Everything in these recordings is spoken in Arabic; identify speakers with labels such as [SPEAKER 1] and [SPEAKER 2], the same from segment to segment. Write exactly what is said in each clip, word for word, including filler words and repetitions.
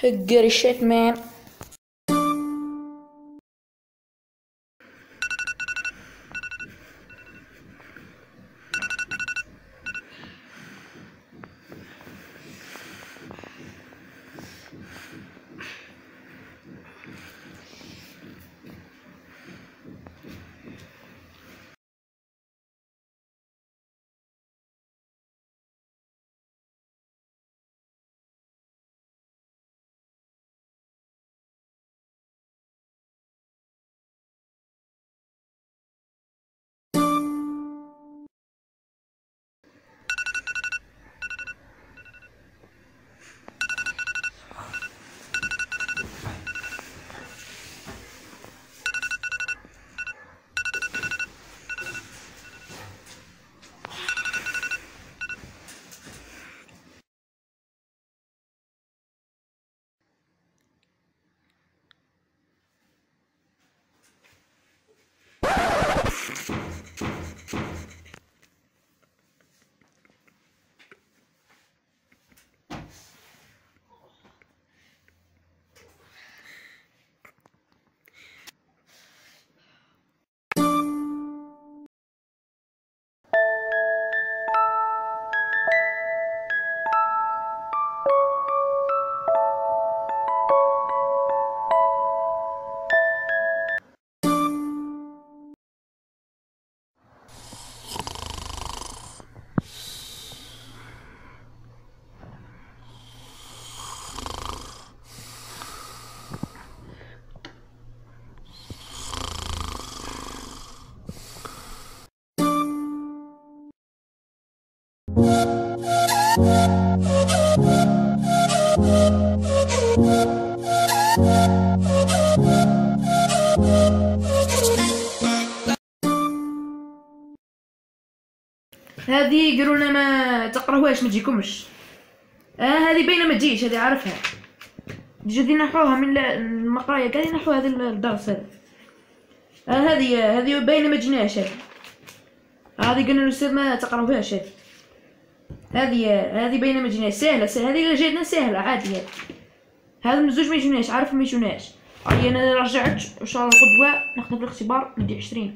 [SPEAKER 1] Good shit, man. هذه قالوا لنا ما تقراوهاش ما تجيكمش. اه هذه باينه ما تجيش، هذه عارفها. جدي نحوها من المقرايه قاعدين نحو هذا الدرس هذا. اه هذه هذه باينه ما جيناش. هذه هذه قالنا الاستاذ ما تقراوهاش. هذه هذه هذه باينه ما جيناش. سهله سهله، هذه جاتنا سهله عاديه. هذا من زوج ما يجوناش، عارف ما يجوناش. هاي انا رجعت ان شاء الله غدوه ناخذ في الاختبار ندي عشرين.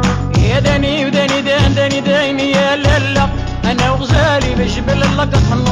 [SPEAKER 2] انا وغزالي بجبل اللقط من